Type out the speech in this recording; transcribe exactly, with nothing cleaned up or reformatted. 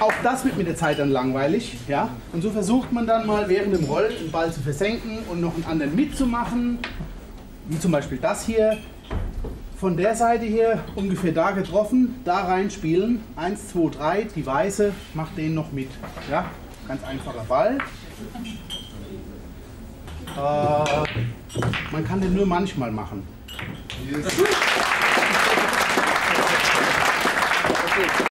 auch das wird mit der Zeit dann langweilig. Ja? Und so versucht man dann mal während dem Rollen den Ball zu versenken und noch einen anderen mitzumachen. Wie zum Beispiel das hier. Von der Seite hier ungefähr da getroffen, da rein spielen. eins, zwei, drei, die Weiße macht den noch mit. Ja? Ganz einfacher Ball. Äh, man kann den nur manchmal machen. Yes.